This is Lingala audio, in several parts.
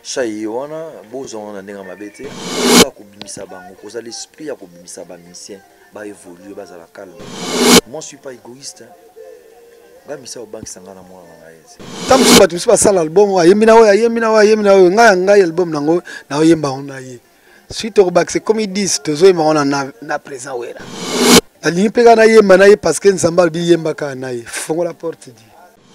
Chai wana bozo wana ndenga mabete ba kobimisa bango koza l'esprit ya kobimisa ba musicien ba évoluer bazala calme. Moi je suis pas égoïste. Nga misa o bank sangana mwana na ngaezi. Tamsu batu misi basala album ayembi na oyo ngai album nango na oyemba ona ye. Suite au bac c'est comme ils disent tozo yemba ona na présent wera. Alingi peka na yemba na ye parce que nzamba bi yemba ka na ye. Fongo la porte dit.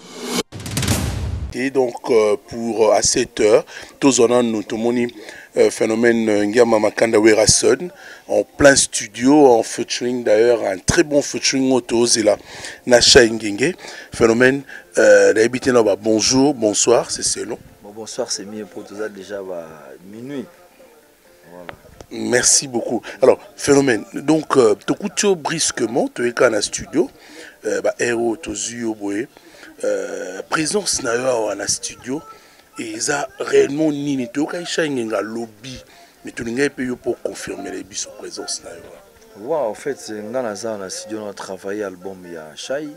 Et donc pour à 7 heures, tous on a nous tout phénomène Ngiama Makanda Werason en plein studio en featuring d'ailleurs un très bon featuring auto là Nasha Ngenge phénomène d'habiter là bonjour bonsoir c'est long. Bon bonsoir c'est mieux pour tous déjà minuit. Voilà. Merci beaucoup. Alors phénomène donc tu coûtes brusquement tu es quand dans studio héros tozu boé présence na yo na studio et ça réellement nini to ka ishangenga lobby mais tu n'as pas eu pour confirmer les biso présence na yo. Ouais, en fait c'est ngana za na studio on a travaillé album ya Chai.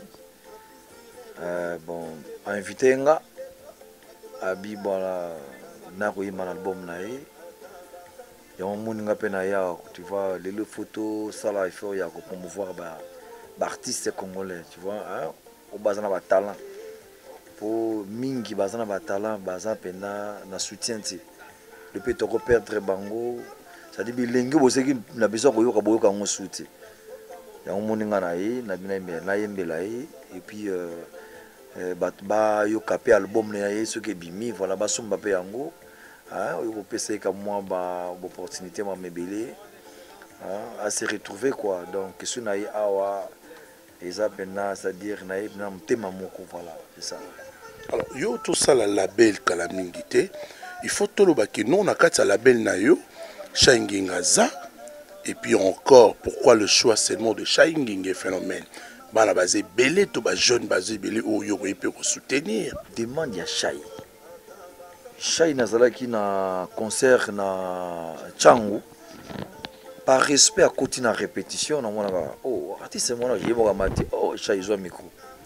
Bon invité nga abi voilà na ko yima album na ye. Ya moni nga pe na ya tu vois les photos ça là il faut ya ko promouvoir ba artiste congolais tu vois hein au bazana ba talent. Pour mingi bazana ba talent baza pena na soutien ti le peut te perdre bango ça dit bilengi boseki na besoin koyoka boyoka ngo soutien ya moninga na ye na bina na yembela ye et puis ba yo kapé album na ye ce que bimi voilà ba somba pe yango hein yo pesa ka moi ba opportunité ma mebele hein à se retrouver quoi donc ce na ye awa eza pena c'est-à-dire na ye na mtema moko voilà c'est ça. Alors yo tout ça la label kalamingité il faut tout le bac non na kati label na yo Shaingingaza et puis encore pourquoi le choix seulement de Shainginga phénomène bana basé belé to ba jeune basé belé o yo peut soutenir demande ya Chai nazala ki na concert na Tchangu par respect à côté na répétition na mona oh artiste mona yeboka mati oh Chai zo micro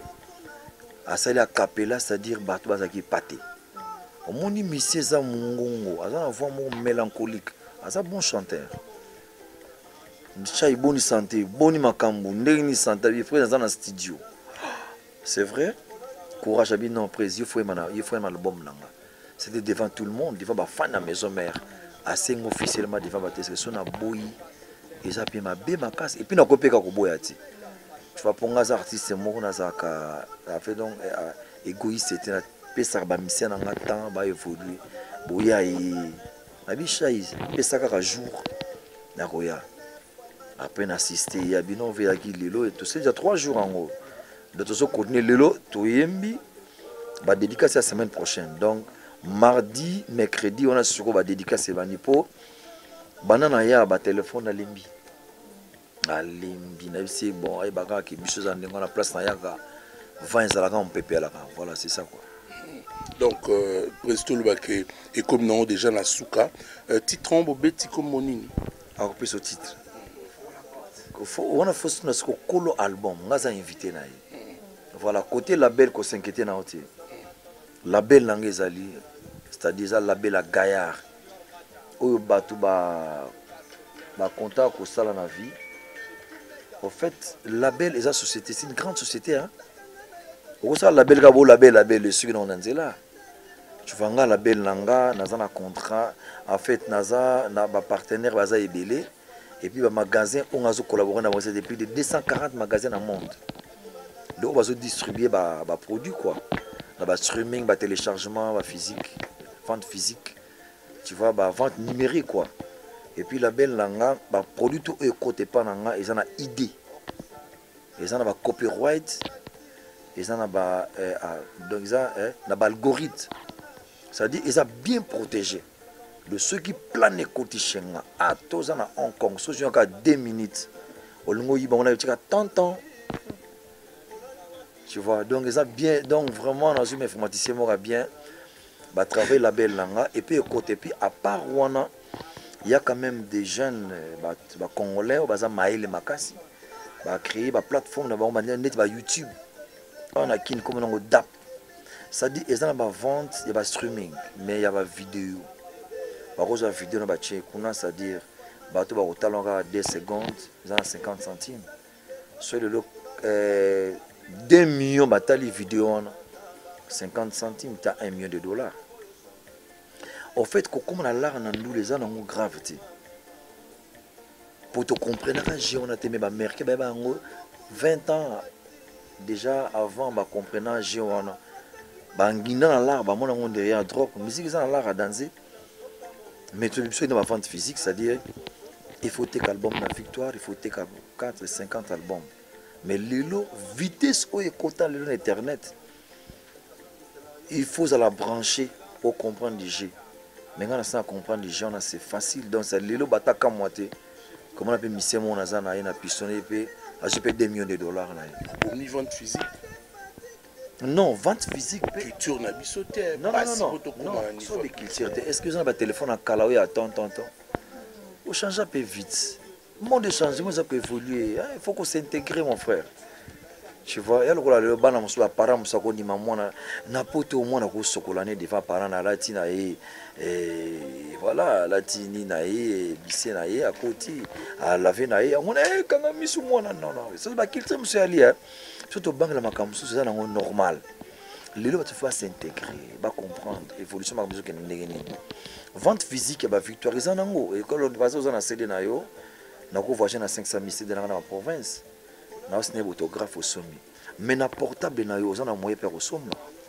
asali a capella c'est-à-dire bato bazaki paté omoni monsieur za mungongo aza na voix mélancolique aza bon chanteur Chai boni santé boni makambu ndeni santé il faut dans un studio c'est vrai courage abi non prise il faut un album nanga c'était devant tout le monde devant ba fan na maison mère assez officiellement devant ba test son na boyi eza pe ma be makasi et puis na kopeka ko boya ti tu vas pour un artiste moko nazaka a fait donc égoïste c'était na pesa ba mission na temps ba évoluer boya yi na Chai pesa ka jour na roya après assister ya bino vela ki lelo et tout c'est déjà 3 jours en haut de tout ça continuer lelo to yembi ba dédicace la semaine prochaine donc mardi mercredi on a sur ba dédicace bani po banana ya ba téléphone alimbi alimbi na bisi bon ay baka ki biso za ndingo na place na yaka 20 zalaka on pepe la voilà c'est ça quoi. Donc presto le bac et comme non déjà na souka titre en beti comme monini a repris ce titre on a fait notre colo album ngaza invité na voilà côté label ko s'inquiéter na hôtel label langezali c'est-à-dire ça label à Gaillard oyo batu ba contact ko sala na vie en fait label et sa société c'est une grande société hein au ça label ka bo label le suki na nzela tu vas nga label nanga naza na contrat en fait naza na ba partenaire baza ebele et puis ba magasin on a collaboré dans depuis de 240 magasins dans le monde donc on va distribuer ba produits quoi dans ba streaming ba téléchargement ba physique vente physique tu vois ba vente numérique quoi et puis la belle langa ba produit tout et côté pas nanga ils en a idée ils en a ba copyright ils en a ba donc ça na ba algorithme ça dit ils a bien protégé de ceux qui planent côté chenga à tous en Hong Kong ceux qui ont 2 minutes au longo yi ba on a eu tant tu vois donc ils a bien donc vraiment dans une informaticien mora bien bah travailler la belle langa et puis côté puis à part wana il y a quand même des jeunes bah congolais baza maïle makasi bah créer ba plateforme na ba net ba YouTube on a kin comme on dap ça dit ils ont ba vente il y a ba streaming mais il y a ba vidéo cause la vidéo na batie kuna, c'est-à-dire bato ba kotalanga 2 secondes za 50 centimes sur le 2 millions batali vidéo 50 centimes t'as 1 million de dollars. En fait comme na l'art na ndou les ana gravité pour te comprendre quand j'ai on a témé ba merke ba ngo 20 ans déjà avant ba comprendre j'ai on bangina na l'art ba mona ngo derrière drop musique ça na l'art à danser mais tu besoin de ma vente physique, c'est-à-dire il faut tes albums la victoire, il faut tes 4 50 albums. Mais lilo vitesse au écoutant le internet. Il faut la brancher pour comprendre du jeu. Mais quand on comprendre du jeu, c'est facile donc c'est lilo bataka moitié. Comment on appelle monsieur mon azana na pistonné pe ajouter 2 millions de dollars là. Au niveau vente physique. Non, vente physique. Culture na bisoté. Non. So de culture. Excusez-moi, le téléphone à Kalawi attends. On change un peu vite. Le monde change, mais ça peut évoluer. Il faut qu'on s'intègre, mon frère. Tu vois, il y a le ban à la parent, ça qu'on dit maman na poto au moins na ko sokolane devant parent na latina et voilà latini na et bissé na et à côté à laver na et on est quand même mis sous moi non ça va culture monsieur ali hein surtout banque la makamsu c'est normal. Les gens vont s'intégrer, vont comprendre l'évolution de la musique. Vente physique, il y a victoire. Et quand on va aux CD, on voit 500 000 CD dans la province. On a un autographe au sommet. Mais dans portable, on a un moyen de faire.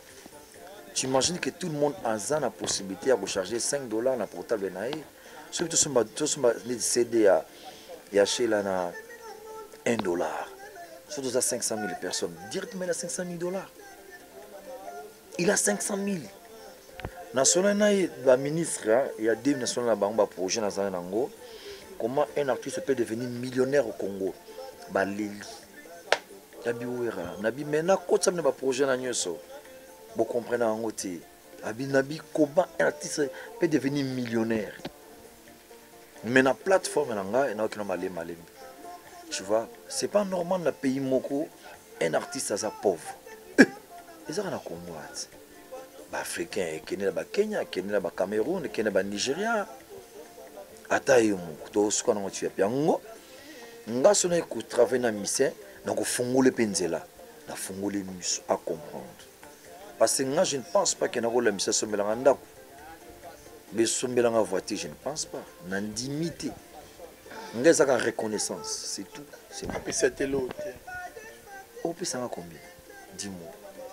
Tu imagines que tout le monde a la possibilité de recharger 5 $ dans le portable. Surtout si on a des CD et acheter là 1 $. Surtout à 500 000 personnes. Directement à 500 000 $. Il a 500 000. National, la ministre, il y a deux nationaux qui ont projet dans Zanango. Comment un artiste peut devenir millionnaire au Congo? Balili. Nabi Ouera. Nabi maintenant, quand ça me projet dans Nyoso, vous comprenez en côté. Nabi, comment un artiste peut devenir millionnaire? Mais la plateforme, il y a qui malé. Tu vois, c'est pas normal dans le pays Moko, un artiste à pauvre. Ils ont un Congo. Africains, Kenya, Kenya, Kenya, Cameroun, Kenya, Nigeria. Ataïmo, tout ce qu'on a tué. Piango, nga sonné que travailler dans mission, donc fongo le penzela, na fongo le mus à comprendre. Parce que nga je ne pense pas que na la mission sombelanga ndako. Mais sombelanga voiture, je ne pense pas. Nandimité. Nga ça reconnaissance, c'est tout. C'est tout. Et c'était l'autre. Au plus ça va combien? Dis-moi.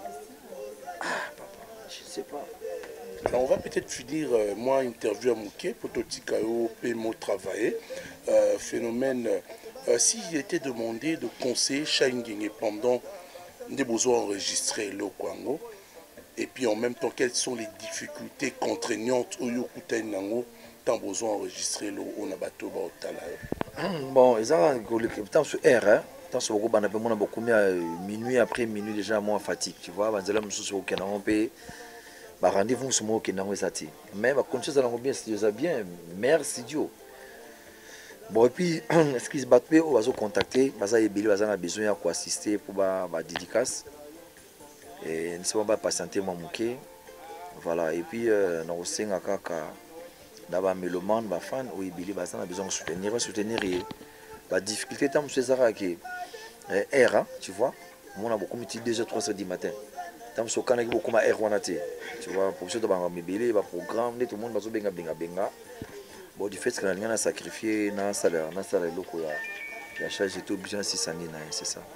Je ne sais pas. Alors on va peut-être finir, moi, interview à Mouké, pour Totikao, Pémo travailler. Phénomène, s'il était demandé de conseiller Shaingeng pendant des besoins enregistrés le Congo, et puis en même temps, quelles sont les difficultés contraignantes au Yokuta Nango, tant besoin enregistré le Onabato Baotala. Bon, ils ont le temps sur R, hein. Tant sur beaucoup, on a beaucoup minuit après minuit déjà moins fatigue, tu vois. Banzela mususu au Kenan on peut rendez-vous sur moi au Kenan Wesati. Mais ma conscience dans bien si Dieu bien, merci Dieu. Bon et puis est-ce qu'ils se battent ou vas contacter, baza ebili baza na besoin ya ko assister pour ba dédicace. Et ne sais pas patienter moi Mouké. Voilà et puis na osenga kaka d'aba mélomane ba fan ou ebili baza na besoin de soutenir la difficulté tant c'est ça qui R, tu vois, on a beaucoup mis 2h 3h du matin. Tant que on a beaucoup ma R tu vois, pour ceux qui ont mobile, va programme, tout le monde va se benga. Bon du fait que on a sacrifié na salaire loko ya charge tout obligé 600 000 c'est ça.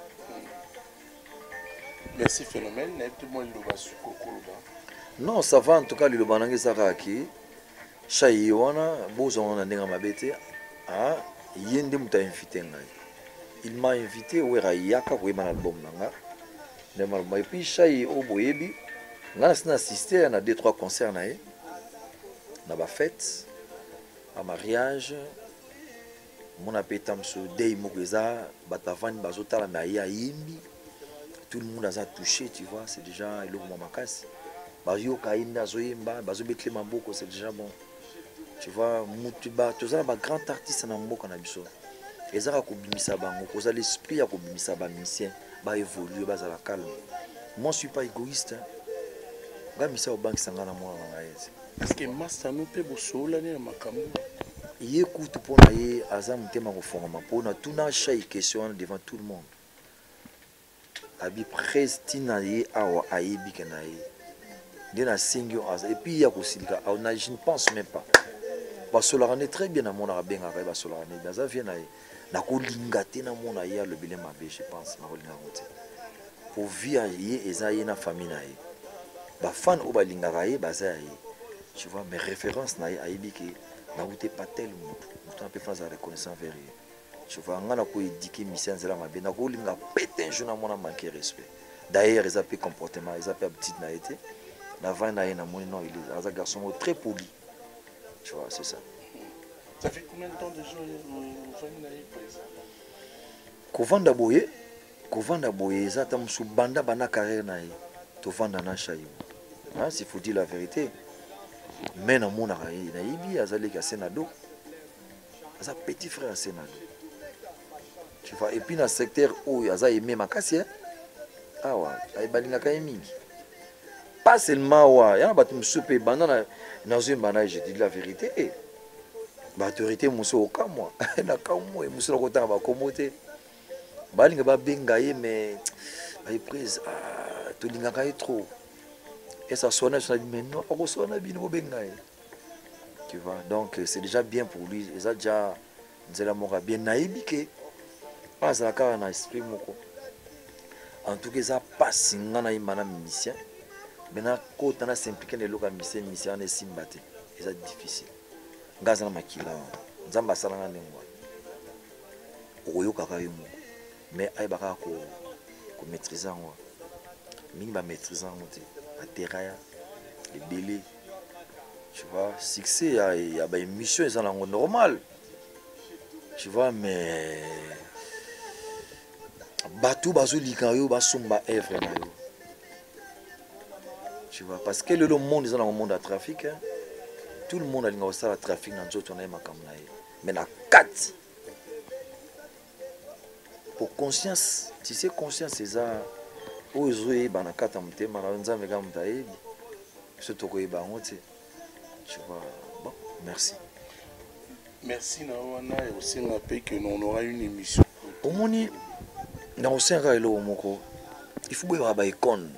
Merci Phénomène, tout le monde le va sur Kokoloba. Non, ça va en tout cas le banangi saka qui chai wana bozo na ndenga mabete ah yende muta invité ngai. Il m'a invité au Rayaka pour un album nanga. Et puis chai au Boyebi, on a assisté à 2-3 concerts nae. Na ba fête, à mariage, mon appétam sur Dei Mogeza, Batavan Bazota la Maya Yimbi. Tout le monde a touché, tu vois, c'est déjà il ouvre makas. Bazio Kainda Zoyemba, Bazo Bekle Maboko, c'est déjà bon. Tu vois, Mutuba, tous les grands artistes en Moko na biso. Et ça a kobimisa bango, cause l'esprit a kobimisa ba musicien, ba évoluer, ba la calme. Moi je suis pas égoïste. Ga misa au banque sangana moi na ngaezi. Est-ce que master nous peut bosola ni makambo? Ye kutu pona ye azam tema ko fonga pona tuna shay question devant tout le monde. Abi prestina ye awa ayebi kana ye. Dena singyo az et puis ya ko silika je ne pense même pas. Basola est très bien à mon arabe ngaka basola ne baza viena ye. Na ko lingate na mona ya le bilema be je pense na ko lingamote. Pour via ye eza ye na famille na ye. Ba fan o ba lingaka ye baza ye. Tu vois mes références na ye ayebi ke na outé pas tel monde. Mutu peu France reconnaissant vers ye. Tu vois ngana ko édiquer mission zela mabe na ko linga péter un jour na mona manquer respect. D'ailleurs ils appellent comportement, ils appellent petite na été. Na va na ye na moni non il est un garçon très poli. Tu vois c'est ça. Ça fait combien de temps déjà au famille na ye président? Kovanda boye eza tam su banda bana carrière na ye. To vanda na chayo. Hein, s'il faut dire la vérité. Mais na mona ye na yibi azali ka senado. Asa petit frère senado. Tu vois et puis dans secteur où aza aimé makasi hein. Ah ouais, ay balinga ka mingi. Pas seulement wa, ya batu msupe banda na zimba je dis la vérité. Ba autorité muso okamwa na kamwa muso lokota ba komote. Balinga ba benga ye mais ay prise to linga ka trop. Et ça sonne, je dis mais non, on sonne bien au bengaï. Tu vois, donc c'est déjà bien pour lui. Il a déjà dit bien naïbiqué. Ah, ça a un esprit moko. En tout cas, ça passe ngana imana musicien. Maintenant, quand on a s'impliqué dans le musicien, on est simbaté. C'est difficile. Gaza makila, nzamba salanga nengwa. Oyo kakayo mo. Mais ay baka ko maîtriser moi. Mingi ba maîtriser moi. Terrain, les délais, tu vois, succès, il y a une mission, ils sont normal, tu vois, mais bateau, bateau, likayo, basumba, œuvre, tu vois, parce que le monde, ils sont dans le monde à trafic, hein. Tout le monde a le trafic dans le monde, mais la 4 pour conscience, tu sais, conscience, c'est ça. Tu vois, bon, merci. Merci Nawana et aussi rappelle que nous aura une émission. Au moni, dans le Sénégal, il faut avoir des icônes,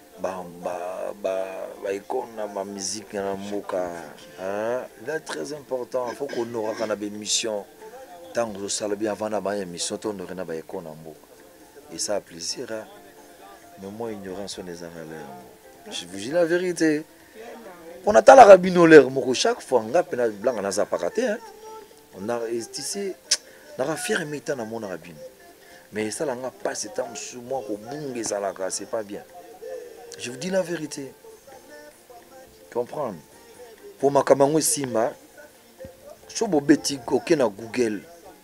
la musique, la moka. C'est très important. Il faut qu'on aura des émissions. Tant que ça bien avant d'avoir une émission, on aura des icônes en moka. Et ça a plaisir. Mais moi, ignorant son des valeurs. Je vous dis la vérité. On a la rabinolaire, chaque fois, on a un blanc, on a pas raté. On a ici, on a fait un métal dans mon rabine. Mais ça, on a pas ce temps sur moi pour bounger ça là, c'est pas bien. Je vous dis la vérité. Comprendre. Pour ma camarade Simba, je suis bêti, aucun à Google.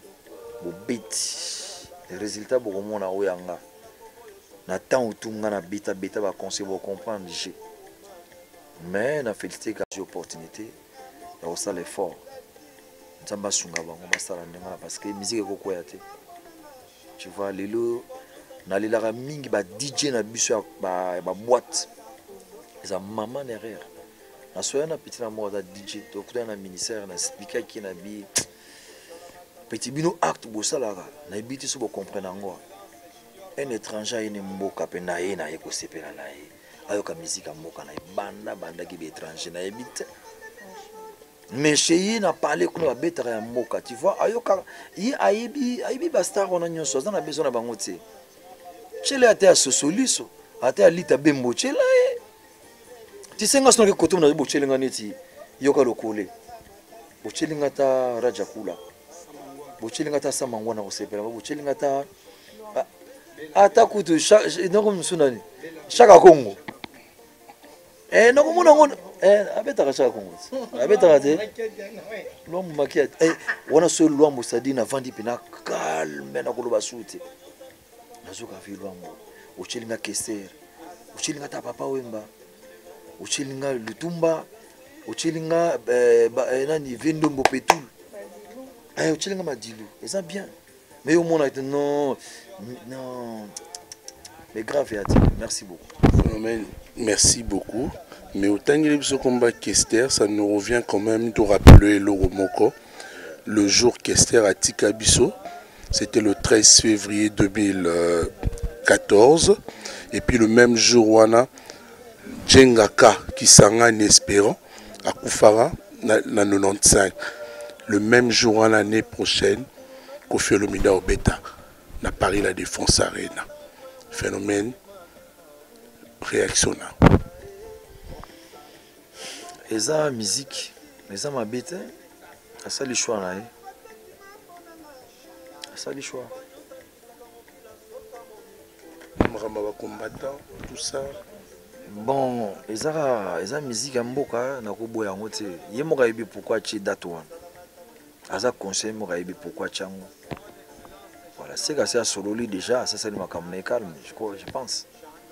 Bêti. Les résultats, pour moi, on a ouanga. Na temps où tout le monde a bêta va conseiller pour comprendre j'ai. Mais na félicité que j'ai opportunité et aussi l'effort. Nzamba sunga bango basala ndenga parce que musique est quoi yate. Tu vois lelo na lela mingi ba DJ na biso ba boîte. Eza maman derrière. Na soya na petit na moi da DJ to kuta na ministère na speaker qui na bi petit bino acte bo sala na biti so bo comprendre ngo. Un étranger ne mboka pe na ye na ye ko sepela na ye ayoka musique mboka na banda ki be étranger na ebite mais chez ye na parler ko ba betara ya mboka tu vois ayoka yi aibi ba star on a nyonso za na besoin na bango te chele ate ya sosoliso ate ya lita bembo chele ti senga sono ke kotum na bo chele nganeti yoka lokole bo chele ngata raja kula bo chele ngata samangwana ko sepela bo chele ngata atakutu chaque Congo non mon abeta chaque Congo abeta te l'homme maquillé on a seul l'homme sadina vandi pina calme na koloba suti nazoka vi l'homme uchilinga keser uchilinga ta papa wemba uchilinga lutumba uchilinga nani vendombo petul uchilinga madilu ça bien mais au monde non mais grave merci beaucoup. Phénomène, merci beaucoup. Mais autant que ce combat Kester, ça nous revient quand même de rappeler le Romoko. Le jour Kester à Tikabiso, c'était le 13 février 2014. Et puis le même jour, Wana, Djengaka qui s'en espérant à Koufara, na 95. Le même jour, l'année prochaine, Kofi Olomide Obeta, na Paris La Défense Arena. Phénomène, réaction. Et ça, musique, mais ça m'a bête. Ça, le choix là. Ça, le choix. Combattant, tout ça. Bon, et ça, musique, mboka, na ko boya ngote. Yemoka ibi pourquoi tu date one. Asa conseil moka ibi pourquoi tu ango. Voilà, c'est que c'est solo lui déjà, ça c'est le macam calme, je pense.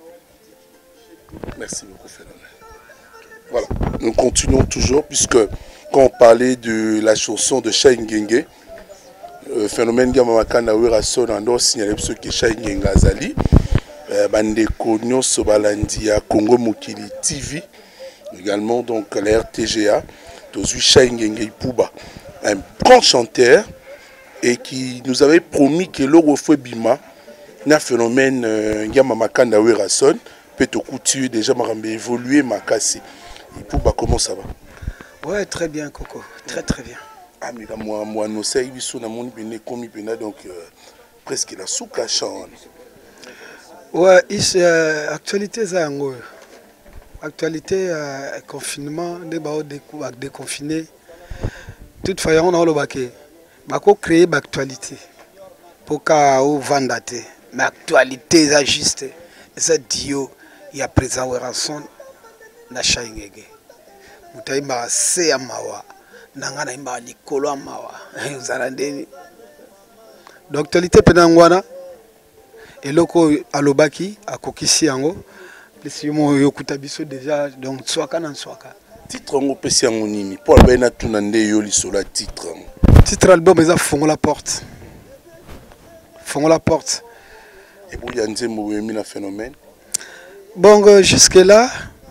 Merci beaucoup, Phénomène. Voilà, nous continuons toujours, puisque quand on parlait de la chanson de Shai Ngenge, Phénomène Gamamakana Werason a signalé ce que Shai Ngenge Azali, Bande Konyo Sobalandia, Congo Mokili TV, également donc la RTGA, Tozu Shai Ngenge Pouba, un grand chanteur, et qui nous avait promis que l'Orofwe Bima, un phénomène Gamamakana Werason, peut au couture déjà m'a évolué ma cassé. Et pour comment ça va? Ouais, très bien Coco, très très bien. Ah mais là moi no sais biso na mon bene comme bena donc presque la souka chan. Ouais, actualité ça ngo. Actualité confinement des bao déconfiné. Toute façon on a le baquet. Bako créer l'actualité pour ka ou vandate. Mais actualité ça juste ça dio il y a présent Werason na Shai Ngenge. Mutaimba se amawa nangana imba likolo amawa uzarandeni. Donc actualité penangwana eloko alobaki akokisi yango lesimo yokuta biso déjà donc swaka na swaka. Titre ngo pesi yango nini Paul bena tunande yo lisola titre. Titre album eza fongo la porte. Fongo la porte. Et pour yanze mouyemi na Phénomène. Bon jusque là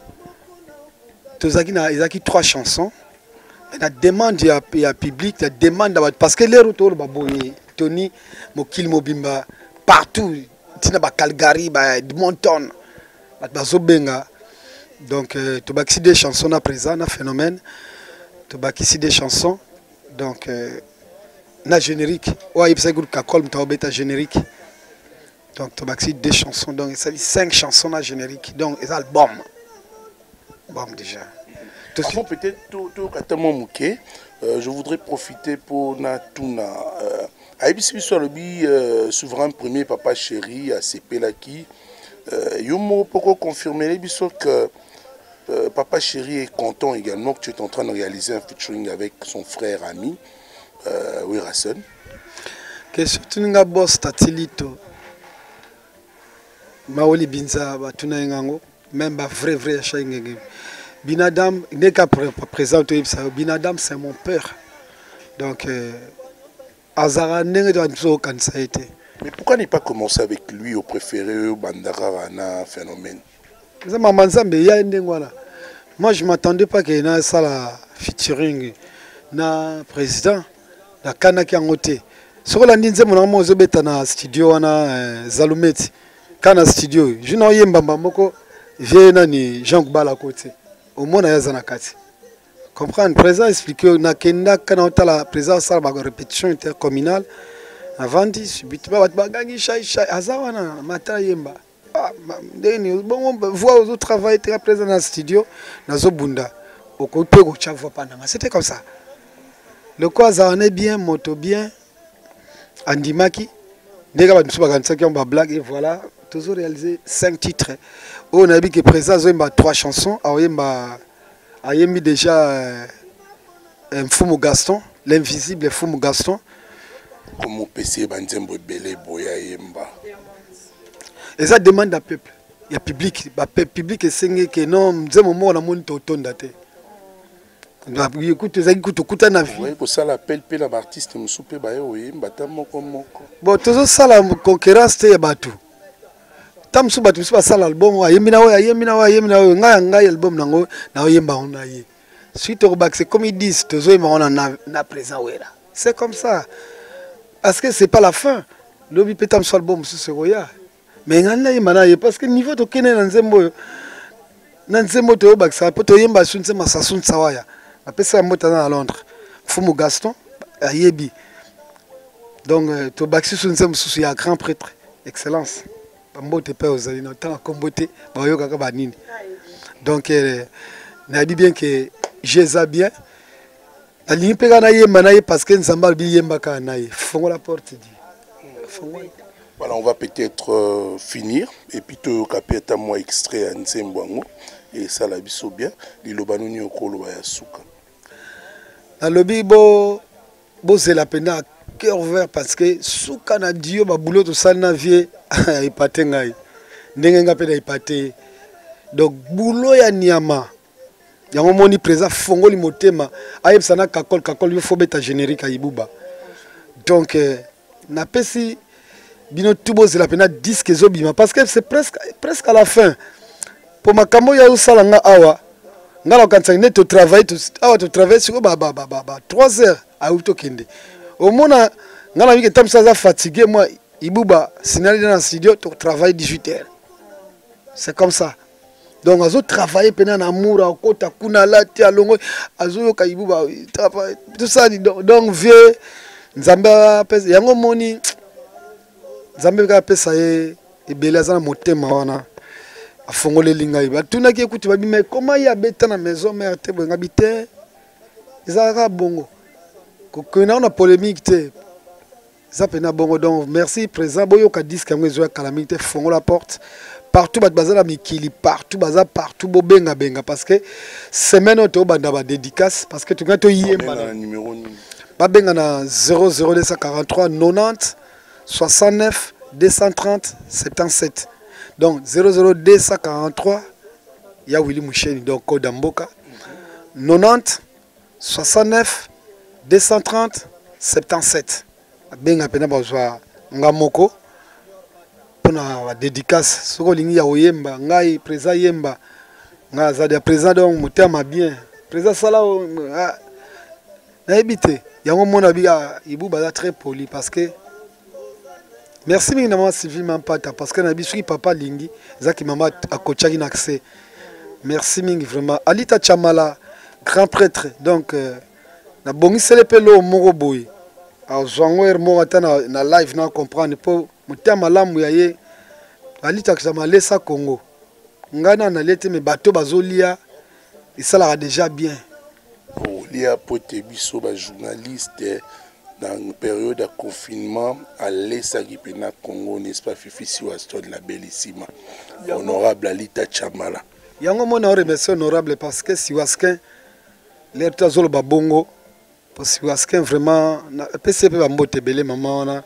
tozaki na ezaki 3 chansons. La demande ya public, la demande parce que les retours baboye Tony Mokil Mobimba partout tina ba Calgary ba Edmonton ba Zobenga. Donc tobaki des chansons à présent na Phénomène. Tobaki des chansons donc na générique. Ouais, il groupe Kakol mtawbeta générique. Donc tobaki des chansons donc ça dit 5 chansons na générique. Donc c'est album. Bon déjà. Avant peut-être tout je voudrais profiter pour Natuna. Aïbisi soit le souverain premier papa chéri à Sepelaki. Yomo pourquoi confirmer que papa chéri est content également que tu es en train de réaliser un featuring avec son frère ami Werason. Que surtout nga boss tatilito. Maoli binza batuna ngango même ba vrai Shai Ngenge. Binadam n'est qu'à présenter Binadam c'est mon père. Donc Azara n'est pas été. Mais pourquoi ne pas commencer avec lui au préféré Bandara Rana Phénomène? Moi je m'attendais pas qu'il y ait ça la featuring na président na Kanaki Angote. Sur la ninze mon amour zobeta na studio na Zalumeti kana studio. Je n'ai pas moko viens ni Jean Kubala côté. Au moins na kati. Comprendre présent expliquer na kenda kana la présence ça ba répétition intercommunale avant dit subitement ba gangi Shai azawana mata yemba. Deni bon voix au travail très présent dans le studio na zobunda au côté ko chava pananga c'était comme ça. Le quoi ça en est bien moto bien andimaki ndeka ba nsuba kanisa ki on ba blague et voilà toujours réalisé 5 titres. On a vu que présent a 3 chansons. A mis déjà un Fumu Gaston, l'invisible Fumu Gaston. Comment PC Banzembo Belé Boya Yemba. Et ça demande à peuple. Il y a public. Le public est singé que non, nous avons un monde autonome daté. Écoute, écoute na vie. Oui, pour ça l'appel pe la artiste musupe ba yo yemba ta moko moko. Bon, toujours ça la concurrence te batou. tamsu batu si basala album ayembi na oyo ngai album nango na oyemba ona ye suite au bac c'est comme ils disent tozo yemba ona na présent wera c'est comme ça parce que c'est pas la fin lobi pe tamsu album c'est roya mais ngana yemba na ye parce que niveau to kene na nzembo to bac ça peut to yemba sunse masasun sawaya apesa mbota na Londres fumu Gaston ayebi donc to bac sunse mususu ya grand prêtre excellence Bambote pe ozali na temps kombote ba yoka ka banini donc na dit bien que Jésus bien ali peka na yemba na ye parce que nzamba bi yemba ka na ye fongo la porte dit voilà on va peut-être finir et puis to kapeta moi extrait à Nzembwango et ça la biso bien liloba nuni okolo ya suka na lobi bo zela pena cœur ouvert parce que souka na Dieu ba boulot to salna vie ipate ngai ndenge nga pena ipate donc boulot ya niama yango moni présent fongoli motema ayebsana kakol yo fobeta générique ayibuba donc na pesi bino tubo zela pena disque zobima parce que c'est presque à la fin pour makambo ya usala nga awa ngala kansa ne to travailler to travailler sur ba 3 heures a uto kende au mona ngala mi ke tamsa za fatigué moi ibuba sinali dans le studio to travailler 18 heures c'est comme ça donc azo travailler pendant amour à kota kuna lati alongo azo yoka ibuba travail tout ça donc vieux nzamba pesa yango moni nzambe ka pesa e beleza na motema wana afongole linga iba tunaki ekuti babi mais comment ya beta na maison mère te bonga bité ezaka bongo kokona na polémique te ça pena bongo donc merci présent boyo ka disque ngwezo ya calamité fongo la porte partout bat bazala mikili partout baza partout bo benga parce que semaine auto banda ba dédicace parce que tu ngato yemba na numéro ba benga na 00243 90 69 230 77 donc 00243 ya Willy Moucheni donc code Mboka 90 69 230 77 benga pena bazwa ngamoko pona dédicace soko lingi ya oyemba ngai présent yemba nga za de présent donc motema bien présent sala na ebité yango mona biga ibu baza très poli parce que merci mingi na mama Sylvie Mampata parce que na bisu papa lingi zaki mama akochaki na accès merci mingi vraiment Alita Chamala grand prêtre donc na bongisele pelo moko boy a zongo mo ata na live na comprendre po mutama lamu ya ye Alita Chamala sa Congo ngana na lete me bateau bazolia isala déjà bien oh lia pote biso ba journaliste dans une période de confinement à l'Est Pena Congo, n'est-ce pas, Fifi Waston, la bellissima, honorable Alita Chamala. Yango mona remercie honorable parce que Siwaskin, l'air tazolo babongo, parce que Siwaskin vraiment, PCP va mbote belé maman,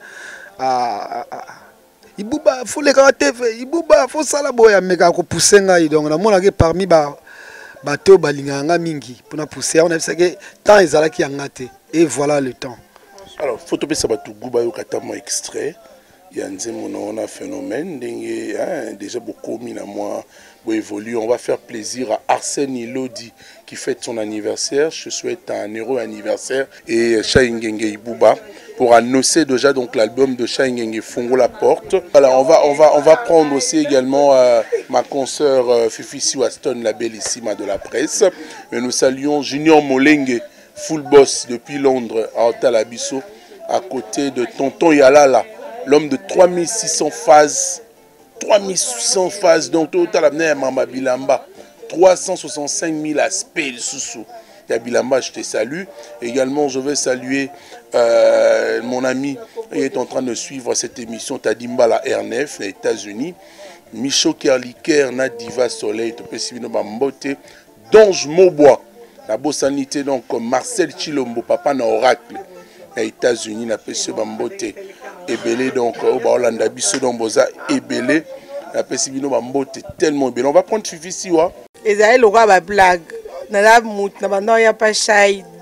ibuba, faut les TV, ibuba, faut ça la boya, mega ko pousser ngai, donc na mona ke parmi bateau balinganga mingi, pour na pousser, on a vu que temps ezala ki angate, et voilà le temps. Alors, photo pe sabatu guba yo katama extrait. Il y a un phénomène déjà beaucoup mis à moi évolue. On va faire plaisir à Arsène Ilodi qui fête son anniversaire. Je souhaite un heureux anniversaire et Chaingenge Ibouba pour annoncer déjà donc l'album de Chaingenge Fongo la porte. Alors on va prendre aussi également ma consoeur Fifi Waston, la bellissima de la presse. Et nous saluons Junior Molenge, full boss depuis Londres à Otalabiso, à côté de Tonton Yalala, l'homme de 3600 phases. 3600 phases, donc total amené Mama Bilamba. 365 000 aspects de sous-sous. Bilamba, je te salue. Également, je vais saluer mon ami qui est en train de suivre cette émission, Tadimba, la RNF, les États-Unis. Micho Kerliker, Nadiva Soleil, Topesivino Bambote, Donge Mobois. La Bossanité, donc Marcel Chilombo, papa na Oracle, les États-Unis, la PCE Bambote, Ebele, donc au Baolanda Bisso, donc Boza, Ebele, la PCE Bambote, tellement bien. On va prendre Fifi Siwa. Et ça, le roi va blague. Nana mout, nana non y a pas chai.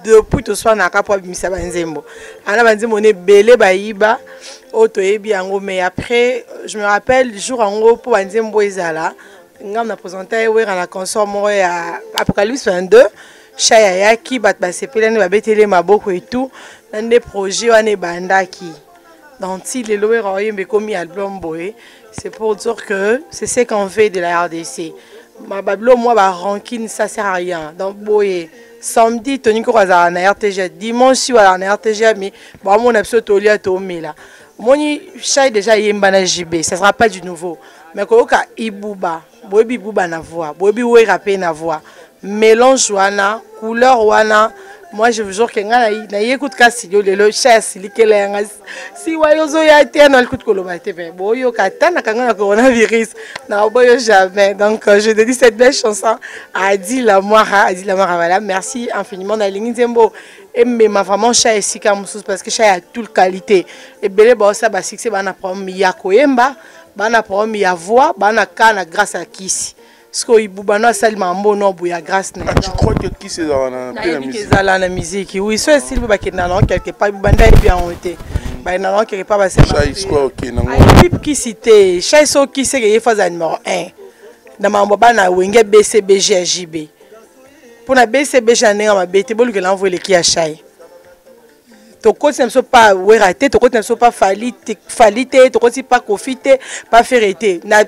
depuis tout soit na kapo bimisa banzembo ana banzembo ne belé bayiba oto yebi yango mais après je me rappelle jour yango pour banzembo ezala ngam na présenté wera na concert mo ya Apocalypse 22 Chaya yaki bat basepelani babetele maboko et tout dans des projets wane bandaki donc si les lower oyembe komi album boy c'est pour dire que c'est ce qu'on fait de la RDC ma bablo moi ba rancune ça sert à rien donc boy samedi toni ko za na RTG dimanche wala na RTG mais bon mon absolu tolia to mela moni Chaya déjà yemba na JB ça sera pas du nouveau mais ko ka ibuba boy bibuba na voix boy bi we rapper na voix mélange wana couleur wana moi je vous jure que na écoute ka studio le chasse likele nga si wayozo ya tena écoute koloba te ben boyo katana kanga na coronavirus na boyo jamais donc je dédie cette belle chanson à Adi Lamara voilà merci infiniment na lingi nzembo et ma vraiment Chaya esika mususu parce que Chaya a toute qualité et belé ba ça ba succès bana problème ya koyemba bana problème ya voix bana kana grâce à Kisi ce que Ibubano Salma Mbono Bouya grâce. Tu crois que qui c'est dans la musique? Oui, soit s'il veut qu'il n'a quelque part, Ibubanda est bien monté. Bah, il n'a quelque part, c'est Chaya quoi, ok, non. Qui cité, Chaya so qui c'est qu'il fait numéro 1. Dans ma boba na wenge BCBG JB. Pour na BCBG na ma bête, bon que l'envoie les qui a Chaya. Ton côté ne soit pas raté, ton côté ne soit pas falité, ton côté pas profité, pas ferrité. Na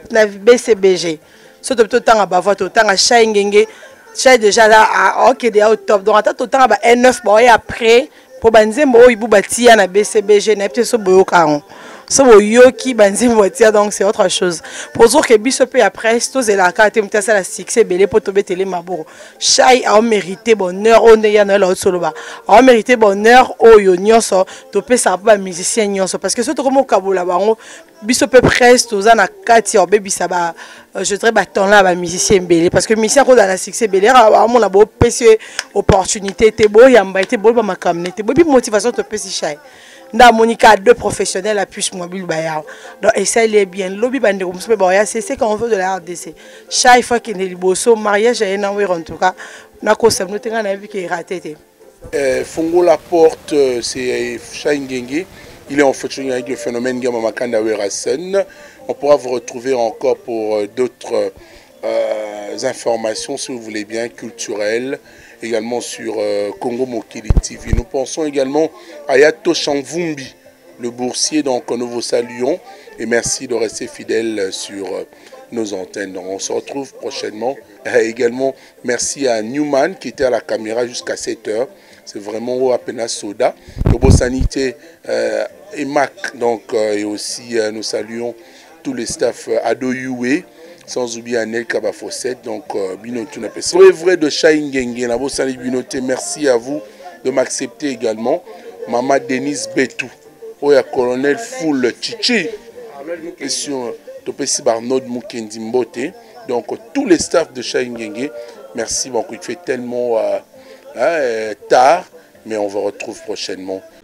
BCBG. Surtout tout le temps à Bavois, tout le temps à Chaya ngenge, Chaya déjà là ok déjà au top. Donc attends tout le temps à N9 bon et après pour banzembo ibu batia na BCBG na peut-être so boyo karon. So boyo ki banzembo batia donc c'est autre chose. Pour dire que biso pe après to zela ka te mutasa la succès belé pour tomber télé maboro. Chaya a mérité bonheur on ya na la solo ba. A mérité bonheur oyo nyonso to pe ça ba musicien nyonso parce que surtout comme kabola bango biso pe presque toza na kati ya baby ça ba je dirais baton là ba musicien belé parce que musicien ko dans la succès belé a mon abo pese opportunité te bo yamba te bo ba makamne te bo bi motivation to pese Chaya nda monika deux professionnels à puce mobile ba donc essaye bien lobby bande comme ça ba c'est ce qu'on veut de la RDC Chaya fois qu'il est liboso mariage et na en tout cas na ko sam no tenga na vie qui raté te Fongo la porte c'est Chaya Ngenge. Il est en featuring avec le phénomène Gama Makanda Werasen. On pourra vous retrouver encore pour d'autres informations, si vous voulez bien, culturelles, également sur Congo Mokili TV. Nous pensons également à Yato Chanvumbi, le boursier, donc nous vous saluons et merci de rester fidèles sur nos antennes. Donc, on se retrouve prochainement. Également, merci à Newman qui était à la caméra jusqu'à 7 h. C'est vraiment à peine soda. Le beau sanité et Mac, donc, et aussi nous saluons tous les staffs Adoyoué, sans oublier Anel Kabafosset, donc Binotou Napes. C'est vrai de Chaya Ngenge, la beau sanité Binoté, merci à vous de m'accepter également. Maman Denise Betou, Oya Colonel Foul Chichi, question Topesi Barnod Mukendi Mbote, donc tous les staffs de Chaya Ngenge, merci beaucoup, il fait tellement tard, mais on vous retrouve prochainement